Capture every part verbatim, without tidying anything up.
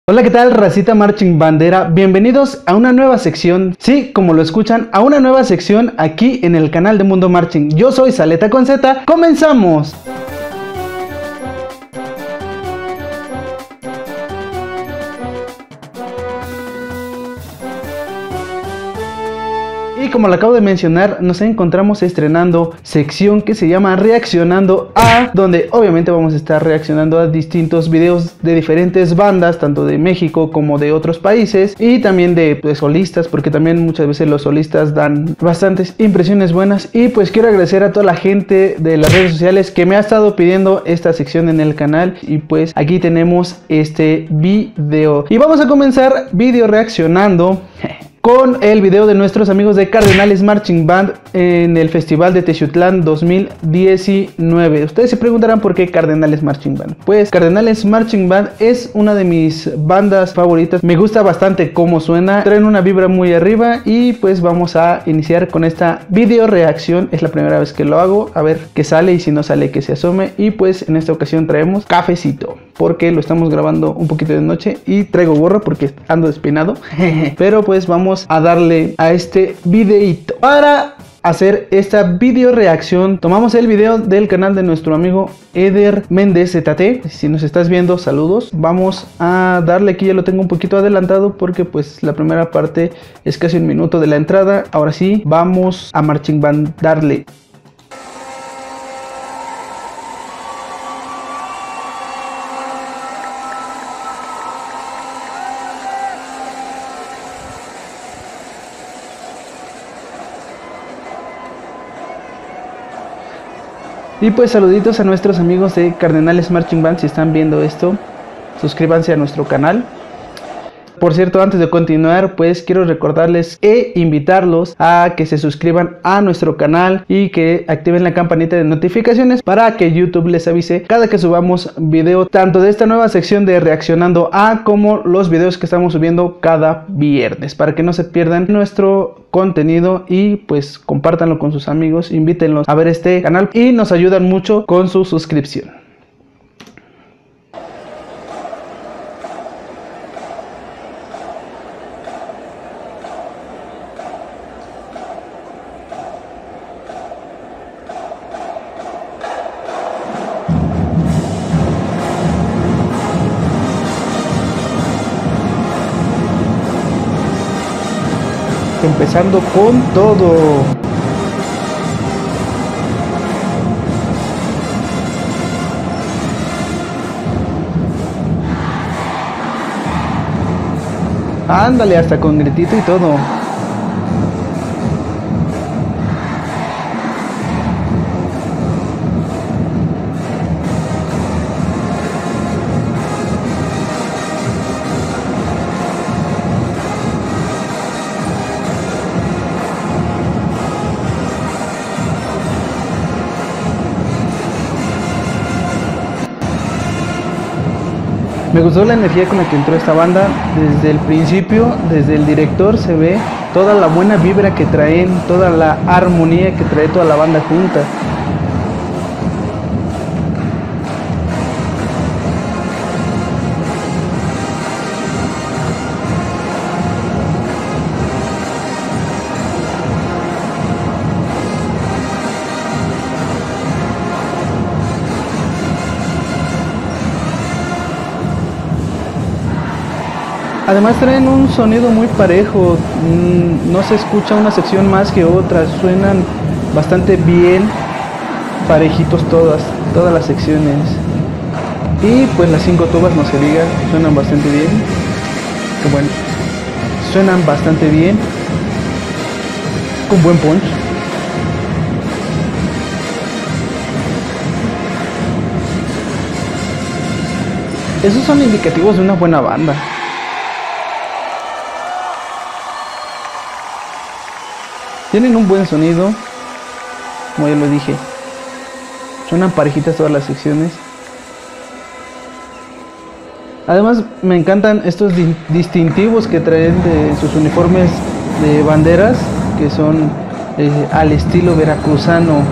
Hola, ¿qué tal, racita marching bandera? Bienvenidos a una nueva sección, sí, como lo escuchan, a una nueva sección aquí en el canal de Mundo Marching. Yo soy Saleta con Z, ¡comenzamos! Y como lo acabo de mencionar, nos encontramos estrenando sección que se llama Reaccionando a, donde obviamente vamos a estar reaccionando a distintos videos de diferentes bandas, tanto de México como de otros países, y también de pues, solistas, porque también muchas veces los solistas dan bastantes impresiones buenas. Y pues quiero agradecer a toda la gente de las redes sociales que me ha estado pidiendo esta sección en el canal, y pues aquí tenemos este video. Y vamos a comenzar video reaccionando con el video de nuestros amigos de Cardenales Marching Band en el Festival de Texutlán dos mil diecinueve. Ustedes se preguntarán por qué Cardenales Marching Band. Pues Cardenales Marching Band es una de mis bandas favoritas. Me gusta bastante cómo suena, traen una vibra muy arriba. Y pues vamos a iniciar con esta video reacción. Es la primera vez que lo hago, a ver qué sale, y si no sale que se asome. Y pues en esta ocasión traemos cafecito, porque lo estamos grabando un poquito de noche y traigo gorro porque ando despeinado. Pero pues vamos a darle a este videito. Para hacer esta video reacción tomamos el video del canal de nuestro amigo Eder Méndez Z T. Si nos estás viendo, saludos. Vamos a darle, aquí ya lo tengo un poquito adelantado porque pues la primera parte es casi un minuto de la entrada. Ahora sí, vamos a marching band darle. Y pues saluditos a nuestros amigos de Cardenales Marching Band. Si están viendo esto, suscríbanse a nuestro canal. Por cierto, antes de continuar, pues quiero recordarles e invitarlos a que se suscriban a nuestro canal y que activen la campanita de notificaciones para que YouTube les avise cada que subamos video, tanto de esta nueva sección de Reaccionando a como los videos que estamos subiendo cada viernes, para que no se pierdan nuestro contenido. Y pues compártanlo con sus amigos, invítenlos a ver este canal y nos ayudan mucho con su suscripción. Empezando con todo. Ándale, hasta con gritito y todo. Me gustó la energía con la que entró esta banda. Desde el principio, desde el director, se ve toda la buena vibra que traen, toda la armonía que trae toda la banda junta. Además traen un sonido muy parejo, no se escucha una sección más que otra, suenan bastante bien, parejitos todas, todas las secciones. Y pues las cinco tubas, no se diga, suenan bastante bien, que bueno, suenan bastante bien, con buen punch. Esos son indicativos de una buena banda. Tienen un buen sonido, como ya lo dije. Suenan parejitas todas las secciones. Además me encantan estos di distintivos que traen de sus uniformes de banderas, que son eh, al estilo veracruzano.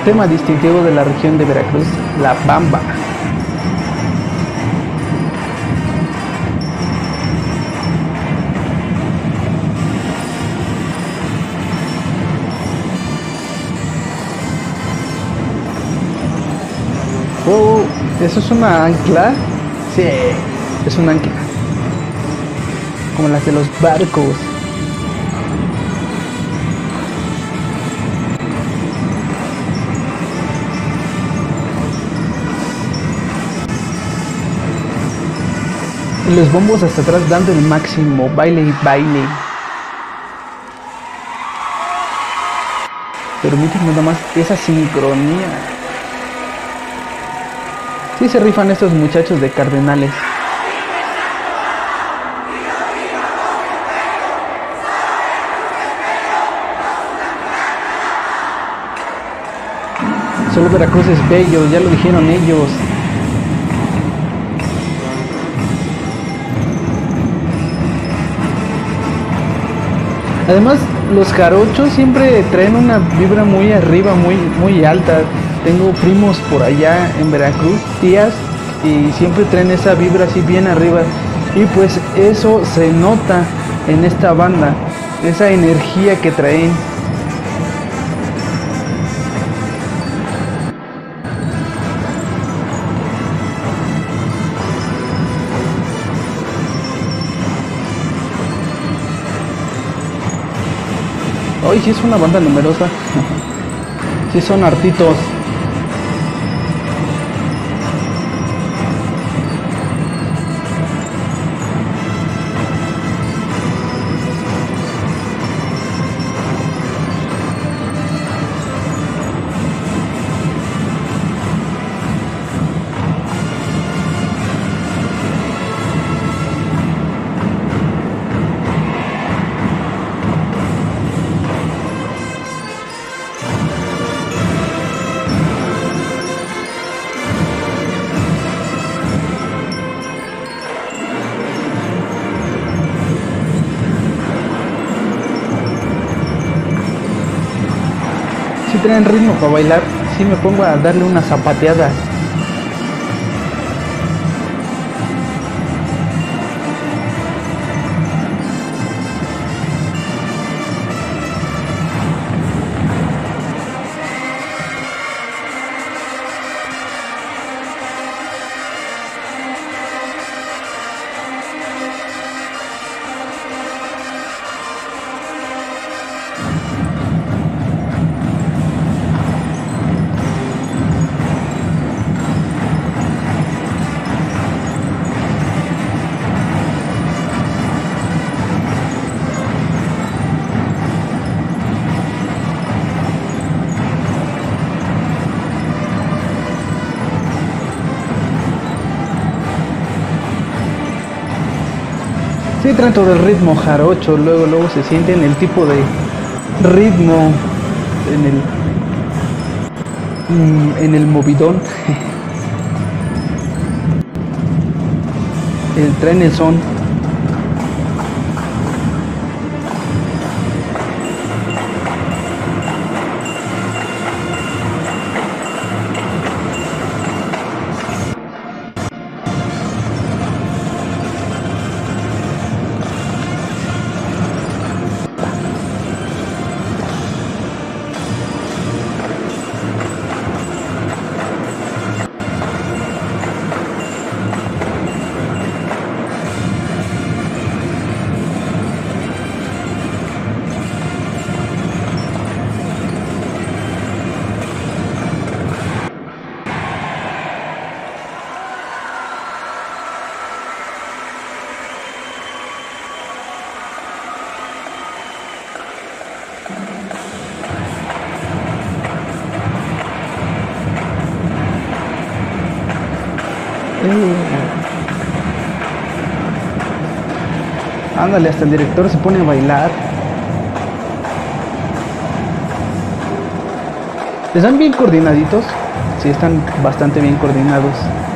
tema distintivo de la región de Veracruz, la bamba. Oh, ¿eso es una ancla? Sí, es un ancla. Como las de los barcos. Y los bombos hasta atrás dando el máximo, baile y baile. Permiten nada más esa sincronía. Sí se rifan estos muchachos de Cardenales. Solo Veracruz es bello, ya lo dijeron ellos. Además, los jarochos siempre traen una vibra muy arriba, muy, muy alta. Tengo primos por allá en Veracruz, tías, y siempre traen esa vibra así bien arriba. Y pues eso se nota en esta banda, esa energía que traen. Hoy sí es una banda numerosa. Sí son hartitos. Si traen ritmo para bailar, si me pongo a darle una zapateada. Sí, traen todo el ritmo jarocho, luego luego se sienten el tipo de ritmo en el mm, en el movidón. el, traen el son. Ándale, hasta el director se pone a bailar. ¿Están bien coordinaditos? Sí, están bastante bien coordinados.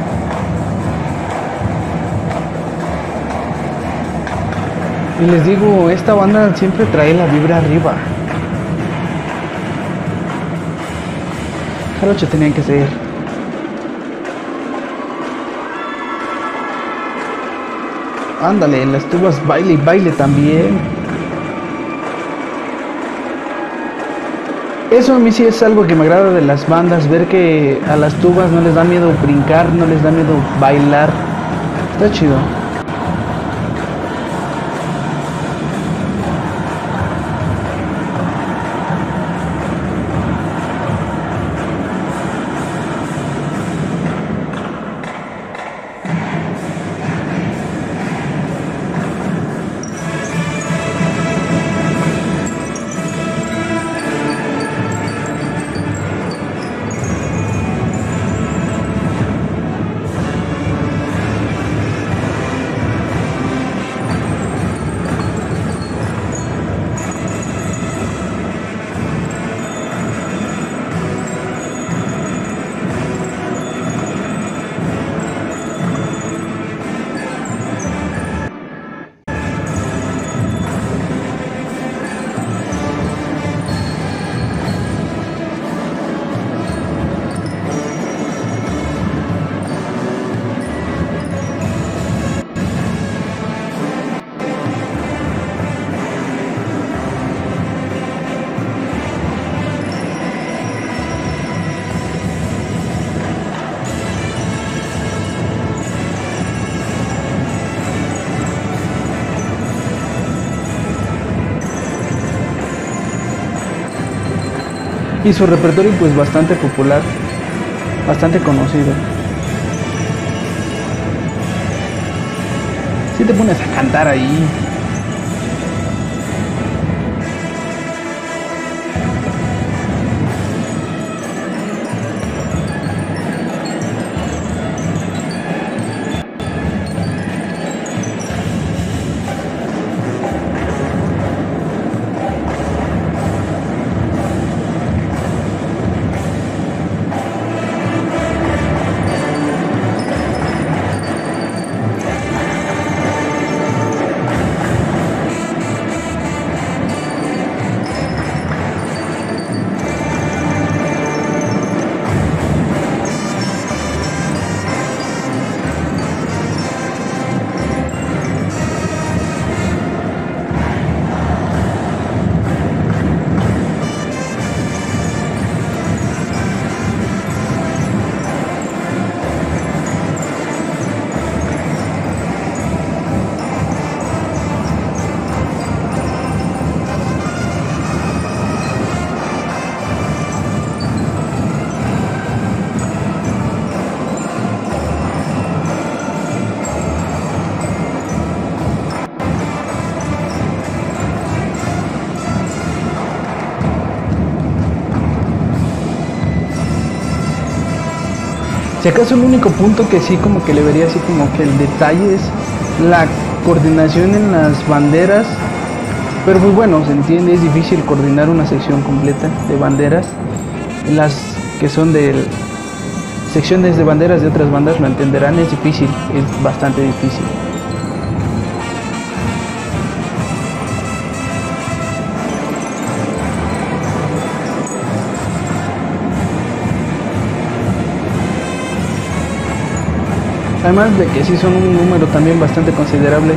Y les digo, esta banda siempre trae la vibra arriba. Jarocho tenían que ser. Ándale, las tubas baile y baile también. Eso a mí sí es algo que me agrada de las bandas, ver que a las tubas no les da miedo brincar, no les da miedo bailar. Está chido. Y su repertorio pues bastante popular, bastante conocido. Si te pones a cantar ahí. Si acaso el único punto que sí como que le vería así como que el detalle es la coordinación en las banderas, pero pues bueno, se entiende, es difícil coordinar una sección completa de banderas. Las que son de secciones de banderas de otras bandas lo entenderán, es difícil, es bastante difícil. Además de que sí son un número también bastante considerable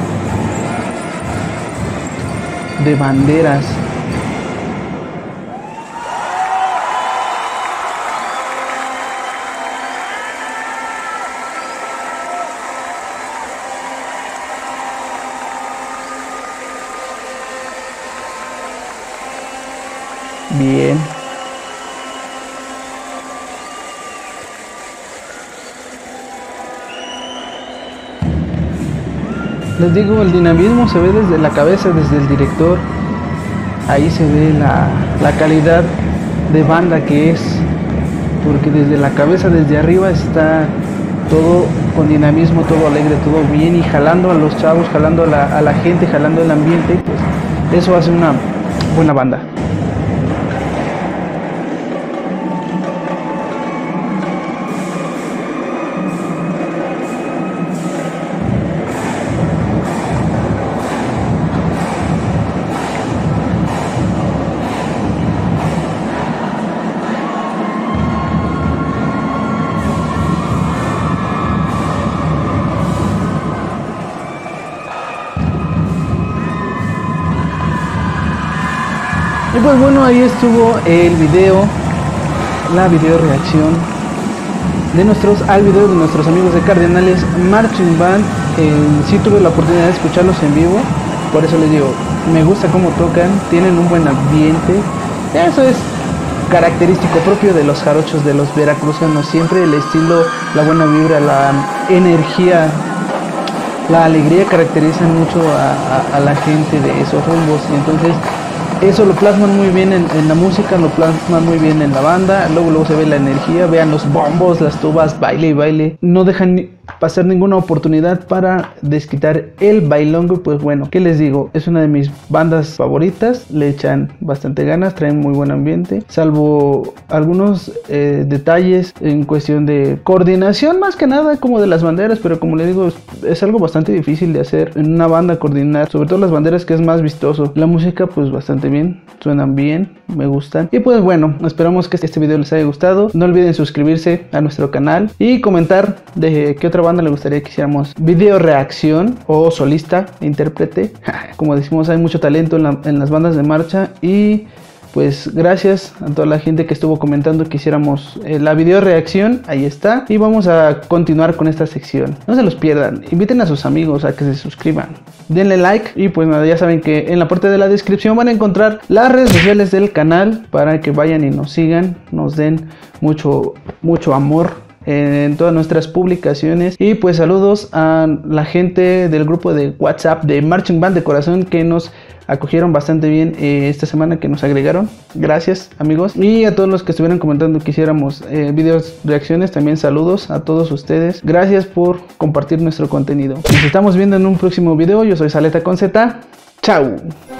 de banderas. Bien. Les digo, el dinamismo se ve desde la cabeza, desde el director. Ahí se ve la, la calidad de banda que es, porque desde la cabeza, desde arriba está todo con dinamismo, todo alegre, todo bien, y jalando a los chavos, jalando a la, a la gente, jalando el ambiente, pues eso hace una buena banda. Y pues bueno, ahí estuvo el video, la video reacción de nuestros, al video de nuestros amigos de Cardenales Marching Band. Eh, sí tuve la oportunidad de escucharlos en vivo, por eso les digo, me gusta cómo tocan, tienen un buen ambiente. Eso es característico propio de los jarochos, de los veracruzanos, siempre el estilo, la buena vibra, la energía, la alegría caracterizan mucho a, a, a la gente de esos rumbos, y entonces eso lo plasman muy bien en, en la música, lo plasman muy bien en la banda. Luego luego se ve la energía, vean los bombos, las tubas, baile y baile, no dejan ni pasar ninguna oportunidad para desquitar el bailongo. Pues bueno, ¿qué les digo? Es una de mis bandas favoritas, le echan bastante ganas, traen muy buen ambiente, salvo algunos eh, detalles en cuestión de coordinación, más que nada como de las banderas, pero como les digo, es, es algo bastante difícil de hacer en una banda, coordinar, sobre todo las banderas, que es más vistoso. La música pues bastante bien, suenan bien, me gustan. Y pues bueno, esperamos que este video les haya gustado. No olviden suscribirse a nuestro canal y comentar de qué otra banda le gustaría que hiciéramos video reacción, o solista, intérprete. Como decimos, hay mucho talento en, la, en las bandas de marcha. Y pues gracias a toda la gente que estuvo comentando que hiciéramos eh, la video reacción. Ahí está. Y vamos a continuar con esta sección. No se los pierdan. Inviten a sus amigos a que se suscriban. Denle like. Y pues nada, ya saben que en la parte de la descripción van a encontrar las redes sociales del canal para que vayan y nos sigan. Nos den mucho, mucho amor en todas nuestras publicaciones. Y pues saludos a la gente del grupo de WhatsApp de Marching Band de Corazón, que nos acogieron bastante bien eh, esta semana, que nos agregaron. Gracias, amigos. Y a todos los que estuvieron comentando que hiciéramos eh, videos reacciones, también saludos a todos ustedes. Gracias por compartir nuestro contenido. Nos estamos viendo en un próximo video. Yo soy Saleta con Z. Chao.